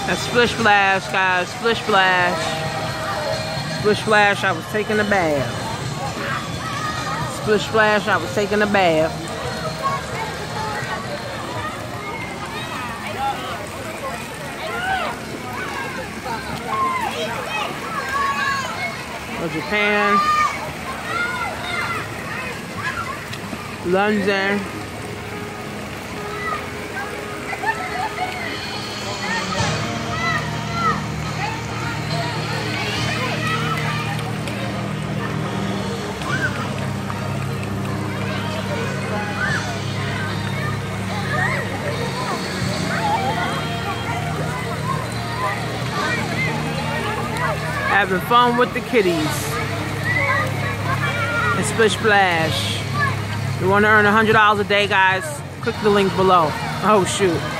That's Splish Splash, guys. Splish Splash. Splish Splash, I was taking a bath. Splish Splash, I was taking a bath. Japan. London. Having fun with the kitties. And Splish Splash. You want to earn $100 a day, guys? Click the link below. Oh, shoot.